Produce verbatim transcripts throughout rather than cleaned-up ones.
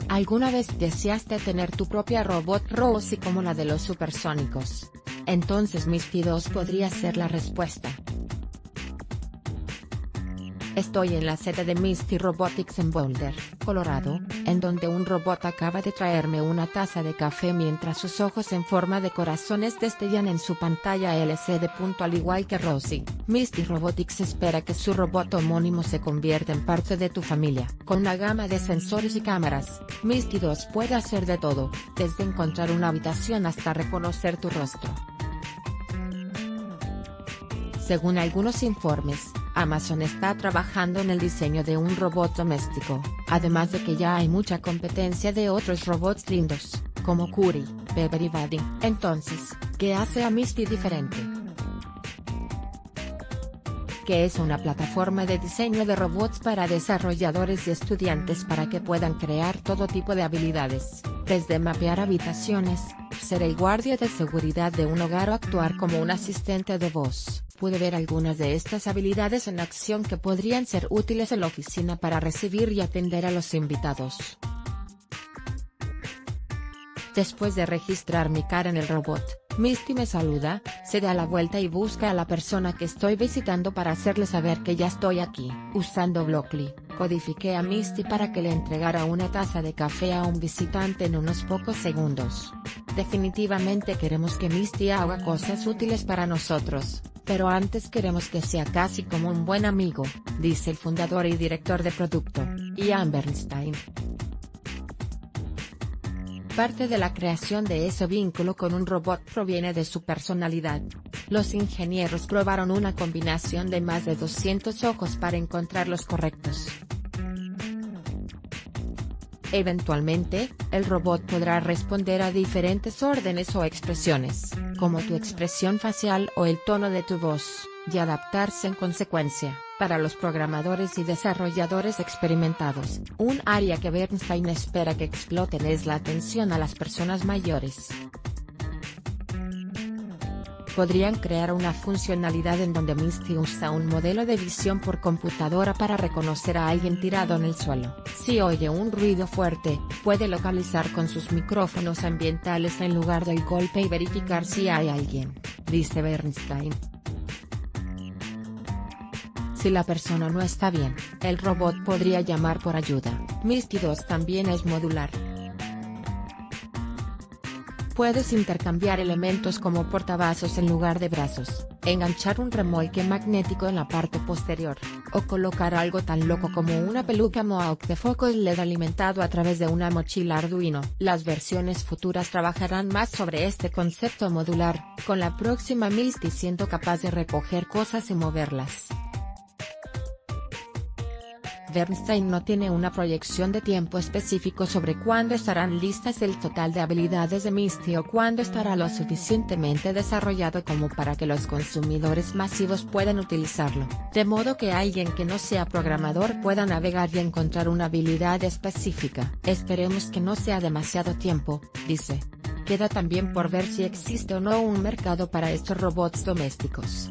¿Alguna vez deseaste tener tu propia robot Rosie como la de los supersónicos? Entonces Misty dos podría ser la respuesta. Estoy en la sede de Misty Robotics en Boulder, Colorado, en donde un robot acaba de traerme una taza de café mientras sus ojos en forma de corazones destellan en su pantalla L C D. Al igual que Rosie, Misty Robotics espera que su robot homónimo se convierta en parte de tu familia. Con una gama de sensores y cámaras, Misty dos puede hacer de todo, desde encontrar una habitación hasta reconocer tu rostro. Según algunos informes, Amazon está trabajando en el diseño de un robot doméstico, además de que ya hay mucha competencia de otros robots lindos, como Curry, Pepper y Buddy. Entonces, ¿qué hace a Misty diferente? Que es una plataforma de diseño de robots para desarrolladores y estudiantes para que puedan crear todo tipo de habilidades, desde mapear habitaciones, ser el guardia de seguridad de un hogar o actuar como un asistente de voz. Pude ver algunas de estas habilidades en acción que podrían ser útiles en la oficina para recibir y atender a los invitados. Después de registrar mi cara en el robot, Misty me saluda, se da la vuelta y busca a la persona que estoy visitando para hacerle saber que ya estoy aquí. Usando Blockly, codifiqué a Misty para que le entregara una taza de café a un visitante en unos pocos segundos. Definitivamente queremos que Misty haga cosas útiles para nosotros, pero antes queremos que sea casi como un buen amigo, dice el fundador y director de producto, Ian Bernstein. Parte de la creación de ese vínculo con un robot proviene de su personalidad. Los ingenieros probaron una combinación de más de doscientos ojos para encontrar los correctos. Eventualmente, el robot podrá responder a diferentes órdenes o expresiones, como tu expresión facial o el tono de tu voz, y adaptarse en consecuencia. Para los programadores y desarrolladores experimentados, un área que Bernstein espera que exploten es la atención a las personas mayores. Podrían crear una funcionalidad en donde Misty usa un modelo de visión por computadora para reconocer a alguien tirado en el suelo. Si oye un ruido fuerte, puede localizar con sus micrófonos ambientales en lugar del golpe y verificar si hay alguien, dice Bernstein. Si la persona no está bien, el robot podría llamar por ayuda. Misty dos también es modular. Puedes intercambiar elementos como portavasos en lugar de brazos, enganchar un remolque magnético en la parte posterior, o colocar algo tan loco como una peluca Mohawk de focos L E D alimentado a través de una mochila Arduino. Las versiones futuras trabajarán más sobre este concepto modular, con la próxima Misty siendo capaz de recoger cosas y moverlas. Bernstein no tiene una proyección de tiempo específico sobre cuándo estarán listas el total de habilidades de Misty o cuándo estará lo suficientemente desarrollado como para que los consumidores masivos puedan utilizarlo, de modo que alguien que no sea programador pueda navegar y encontrar una habilidad específica. Esperemos que no sea demasiado tiempo, dice. Queda también por ver si existe o no un mercado para estos robots domésticos.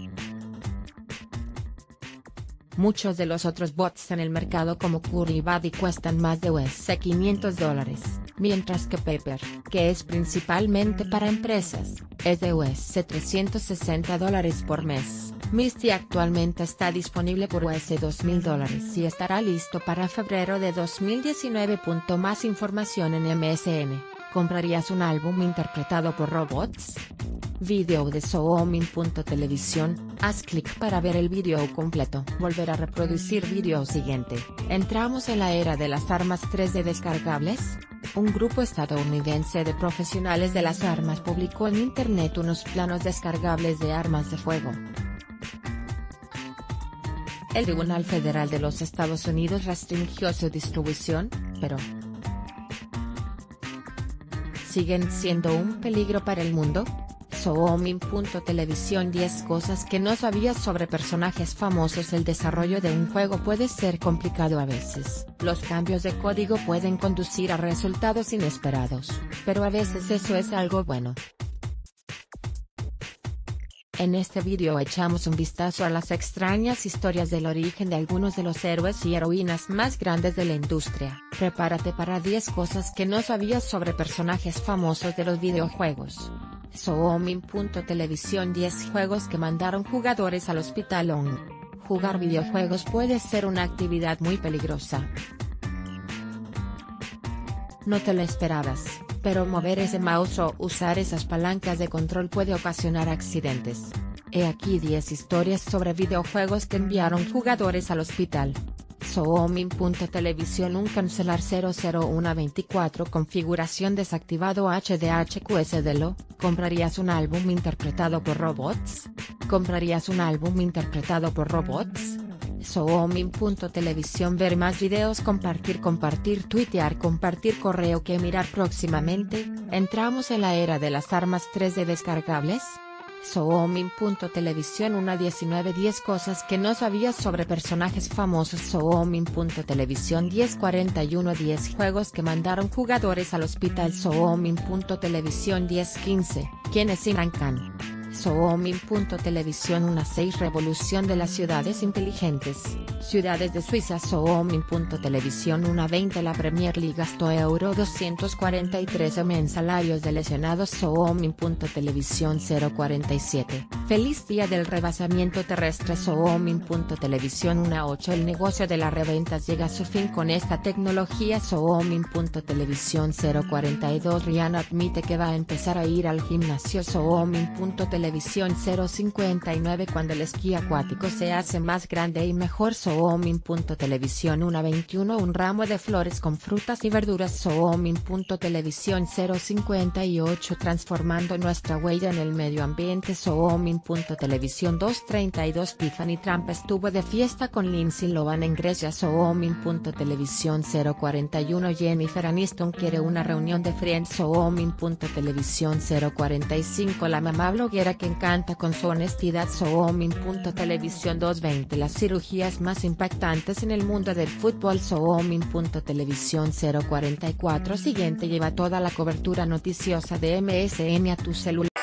Muchos de los otros bots en el mercado como Curry y Buddy cuestan más de U S quinientos dólares, mientras que Pepper, que es principalmente para empresas, es de U S trescientos sesenta dólares por mes. Misty actualmente está disponible por U S dos mil dólares y estará listo para febrero de dos mil diecinueve. Más información en M S N. ¿Comprarías un álbum interpretado por robots? Video de Zoomin.televisión, haz clic para ver el video completo. Volver a reproducir video siguiente. ¿Entramos en la era de las armas tres D descargables? Un grupo estadounidense de profesionales de las armas publicó en internet unos planos descargables de armas de fuego. El Tribunal Federal de los Estados Unidos restringió su distribución, pero ¿siguen siendo un peligro para el mundo? Zoomin.televisión diez cosas que no sabías sobre personajes famosos. El desarrollo de un juego puede ser complicado a veces. Los cambios de código pueden conducir a resultados inesperados, pero a veces eso es algo bueno. En este video echamos un vistazo a las extrañas historias del origen de algunos de los héroes y heroínas más grandes de la industria. Prepárate para diez cosas que no sabías sobre personajes famosos de los videojuegos. Soomin.televisión diez juegos que mandaron jugadores al hospital. On. Jugar videojuegos puede ser una actividad muy peligrosa. No te lo esperabas, pero mover ese mouse o usar esas palancas de control puede ocasionar accidentes. He aquí diez historias sobre videojuegos que enviaron jugadores al hospital. Soomin.televisión un cancelar cero cero uno veinticuatro configuración desactivado H D H Q S D L O, ¿comprarías un álbum interpretado por robots? ¿Comprarías un álbum interpretado por robots? Soomin.televisión ver más videos compartir compartir tuitear compartir correo que mirar próximamente, ¿entramos en la era de las armas tres D descargables? Soomin.televisión una diecinueve diez cosas que no sabías sobre personajes famosos. Soomin.televisión diez cuarenta y uno diez juegos que mandaron jugadores al hospital. Soomin.televisión diez quince, ¿quién es Imran Khan? Soomin.televisión una seis revolución de las ciudades inteligentes, ciudades de Suiza. Soomin.televisión una veinte la Premier League gastó euro doscientos cuarenta y tres en salarios de lesionados. Soomin.televisión cero cuarenta y siete, feliz día del rebasamiento terrestre. Soomin.televisión una ocho el negocio de las reventas llega a su fin con esta tecnología. Soomin.televisión cero cuarenta y dos Rihanna admite que va a empezar a ir al gimnasio. Soomin.televisión cero cincuenta y nueve cuando el esquí acuático se hace más grande y mejor. Soomin.televisión una veintiuno un ramo de flores con frutas y verduras. Soomin.televisión cero cincuenta y ocho transformando nuestra huella en el medio ambiente. Soomin.televisión dos treinta y dos Tiffany Trump estuvo de fiesta con Lindsay Lohan en Grecia. Soomin.televisión cero cuarenta y uno Jennifer Aniston quiere una reunión de Friends. Soomin.televisión cero cuarenta y cinco la mamá bloguera que encanta con su honestidad. Soomin.televisión dos veinte las cirugías más impactantes en el mundo del fútbol. Soomin.televisión cero cuarenta y cuatro siguiente lleva toda la cobertura noticiosa de M S N a tu celular.